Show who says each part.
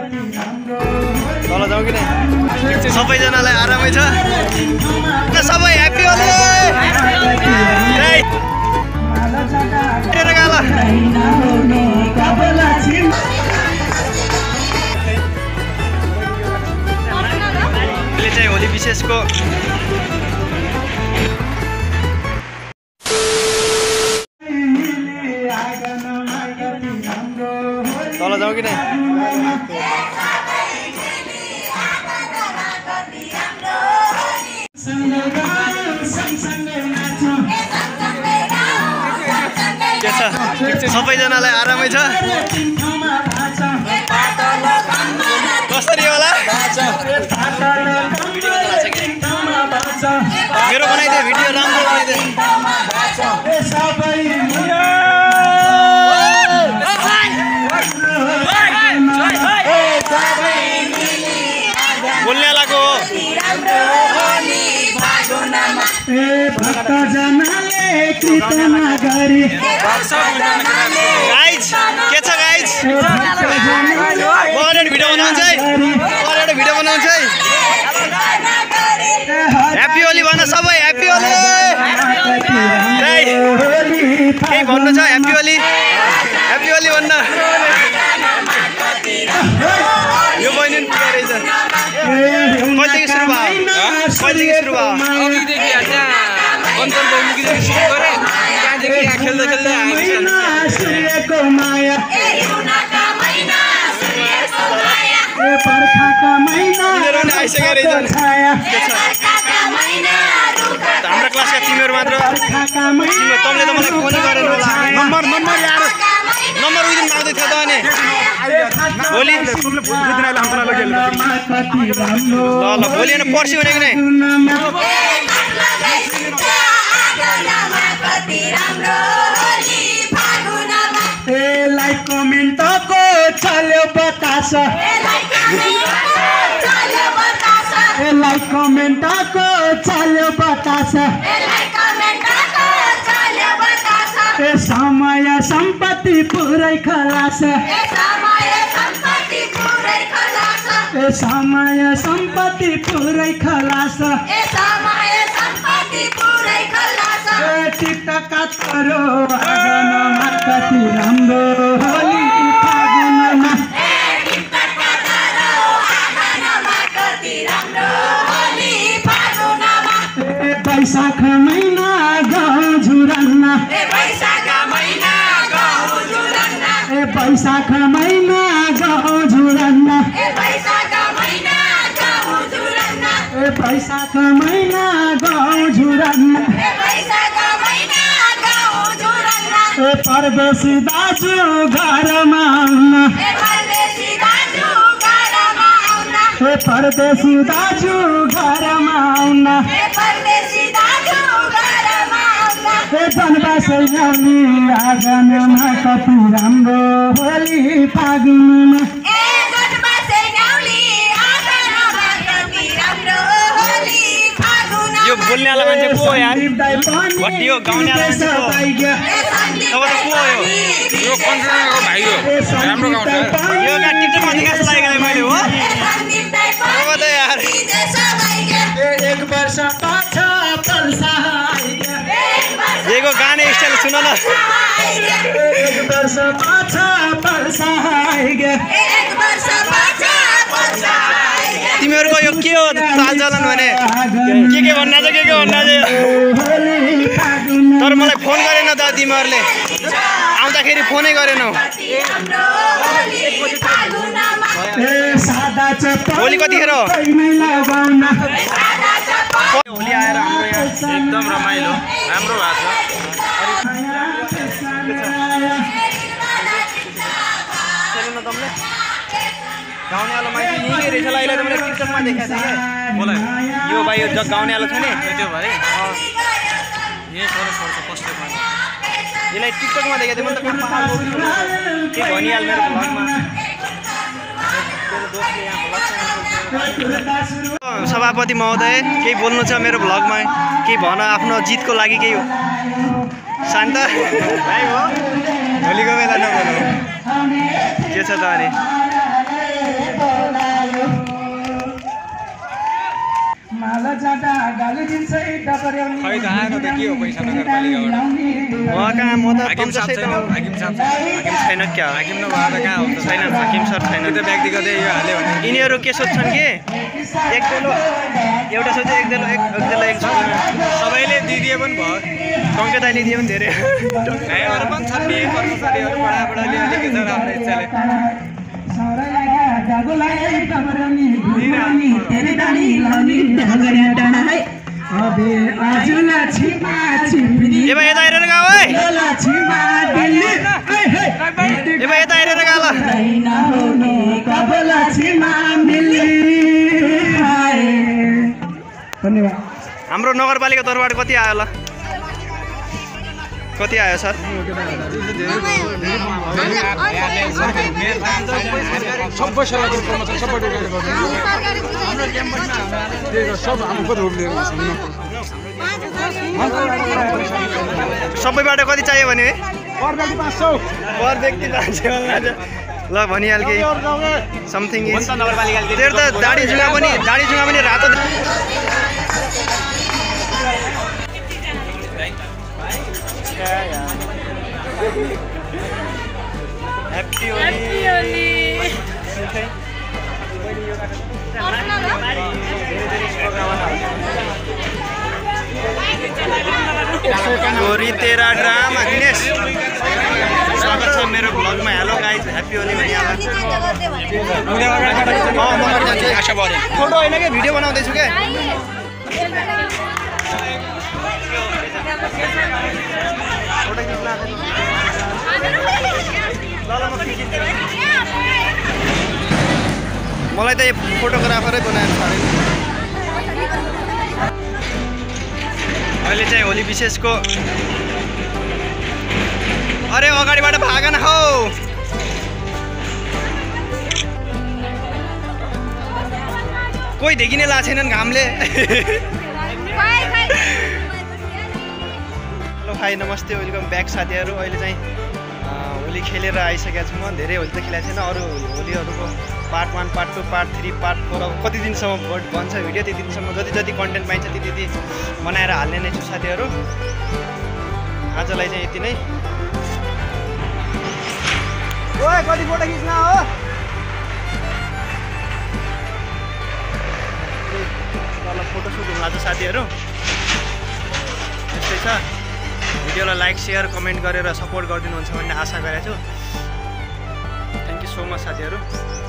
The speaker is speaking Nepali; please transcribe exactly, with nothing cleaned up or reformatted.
Speaker 1: तल जाउँ कि नै सबैजनालाई आरामै छ सबै ह्याप्पी होली चाहिँ होली विशेषको तल जाउँ कि नै के छ सबैजनालाई आरामै छ कसरी होला मेरो बनाइदिए भिडियो राम्रो बनाइदिए बोल्नेलाको हो गाइज के छ गाइज अगाडि भिडियो बनाउँछ है अगाडि भिडियो बनाउँछ है ह्याप्पी होली भन सबै ह्याप्पी होली केही भन्नु छ ह्याप्पी होली ह्याप्पी होली भन्न यो बहिनी के रहेछ कहिलेदेखि सुरु भयो कहिलेदेखि सुरु भयो
Speaker 2: अघिदेखि त्यहाँ अञ्चल बहुमुखीदेखि सुरु गरेँ त्यहाँदेखि यहाँ खेल्दै खेल्दै
Speaker 1: आइसकेको रहेछ हाम्रो क्लासका तिमीहरू मात्र तँले त मलाई फोनै गरेन होला नम्बर नम्बर ल्याएर नम्बर उयो माग्दै थियो त अनि भोलि ल ल भोलि होइन पर्सि हुने कि नै
Speaker 3: लाइक कमेन्टको चल्यो बतास लाइक कमेन्टको चल्यो बतास ए समय सम्पत्ति पुरै खलास ए समय सम्पत्ति पुरै खलास ए टिकटक करो आँगनमा कति राम्रो होली फागुनमा ए वैशाख महिना गाउँ झुरन्ना ए वैशाख महिना गाउँ झुरन्ना ए वैशाख महिना गाउँ झुरन्ना ए परदेशी दाजु घरमा आउन ए परदेशी दाजु घरमा आउन ए बनबास ल्याउने आँगनमा कति राम्रो होली फागुनमा
Speaker 1: यो बोल्नेवाला मान्छे को हो यार भट्टी हो गाउनेवाला मान्छे को तपाईँ त को हो यो
Speaker 2: यो कन्ट्रोलरको भाइ हो राम्रो गाउँछ
Speaker 1: यो का टिकटकमा देखास लागेको मैले हो अब त यार
Speaker 3: एक वर्ष पाछा पल्सा
Speaker 1: येको गाने स्टाइल सुन न
Speaker 3: एक वर्ष पाछा पल्सा
Speaker 1: तिमीहरूको यो के हो चालचलन भने के के भन्ना छ के के भन्ना छ तर मलाई फोन गरेन त तिमीहरूले आउँदाखेरि फोनै गरेनौ होली कतिखेर हो होली आएर हाम्रो यहाँ
Speaker 2: एकदम रमाइलो राम्रो भएको
Speaker 1: छ गाउनेवाला मान्छे यहीँ रहेछ ल यसलाई त मैले टिकटकमा देखाएको थिएँ
Speaker 2: मलाई
Speaker 1: यो भाइ यो जग गाउनेवाला छ नि
Speaker 2: त्यो भाइ यही फरक पर्छ फर्स्ट टाइम
Speaker 1: यसलाई टिकटकमा देखाएको थिएँ मैले त के भनिहाल मेरो भ्लगमा सभापति महोदय केही बोल्नु छ मेरो भ्लगमा केही भन आफ्नो जितको लागि केही हो शान्त भाइ हो होलीको बेला नबोल्नु के छ त अनि
Speaker 2: खै त आएको त के हो पैसा नगरपालिकाबाट
Speaker 1: उहाँ कहाँ म त
Speaker 2: हाकिम साहब
Speaker 1: पञ्चायत
Speaker 2: छैन हाकिम साहब
Speaker 1: हाकिम छैन क्या
Speaker 2: हाकिम नभएर त कहाँ हुन्छ
Speaker 1: छैन हाकिम सर छैन
Speaker 2: त्यो त व्यक्तिगतै यो हाल्यो भने
Speaker 1: यिनीहरू के सोध्छन् कि एक देलो एउटा सोध्छ एक देलो एक एक देलो एक सोध्छ
Speaker 2: सबैले दिदिए पनि भयो
Speaker 1: सङ्केत अहिले दियो भने धेरै
Speaker 2: भाइहरू पनि छन् नि कर्मचारीहरू बडाबडा लिएर के छ राम्रो इच्छाले
Speaker 1: ए भाइ यता हेरेर गाऊ है ए भाइ यता हेरेर गा ल
Speaker 3: धन्यवाद।
Speaker 1: हाम्रो नगरपालिका तर्फबाट कति आयो ल कति आयो सर सबैबाट कति चाहियो भने पर व्यक्ति पाँच सौ ल भनिहाल्के समथिङ इज तेरो त दाढी जुगा पनि दाढी जुगा पनि रातो ह्याप्पी होली गोरी तेरा ड्रामा दिनेश स्वागत छ मेरो भ्लगमा हेलो गाइज ह्याप्पी होली भनी फोटो होइन कि भिडियो बनाउँदैछु क्या मलाई त यो फोटोग्राफरै बनाएर छाडेन अहिले चाहिँ होली विशेषको अरे अगाडिबाट भाग न हौ कोही देखिने ला छैनन् घामले हेलो भाइ नमस्ते वेलकम ब्याक साथीहरू अहिले चाहिँ होली खेलेर आइसकेको छु म धेरै होली त खेलेको छैन अरू होलीहरूको part one part two part three part four अब कति दिनसम्म भन्छ भिडियो त्यति दिनसम्म जति जति कन्टेन्ट पाइन्छ त्यति त्यति बनाएर हाल्ने नै छु साथीहरू आजलाई चाहिँ यति नै ओए कति फोटो खिच्न हो ल फोटोसुट हुन लाग्छ साथीहरू त्यस्तै छ भिडियोलाई लाइक सेयर कमेन्ट गरेर सपोर्ट गरिदिनुहुन्छ भन्ने आशा गरेको छु थ्याङ्क यू सो मच साथीहरू